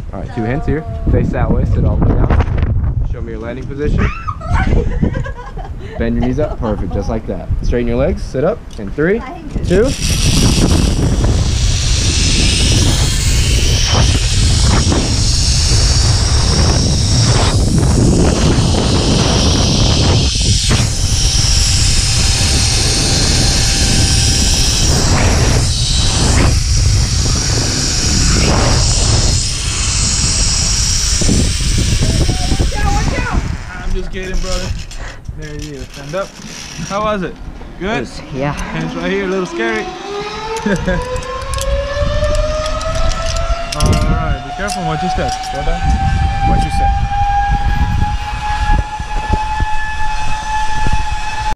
All right, 2 hints here. Face that way, sit all the way down. Show me your landing position. Bend your knees up, perfect, just like that. Straighten your legs, sit up, in 3, 2. I'm just kidding, brother. There you go. Stand up. How was it? Good? Yeah. Hands right here, a little scary. Alright, be careful. Watch your steps. Go down. Watch your step.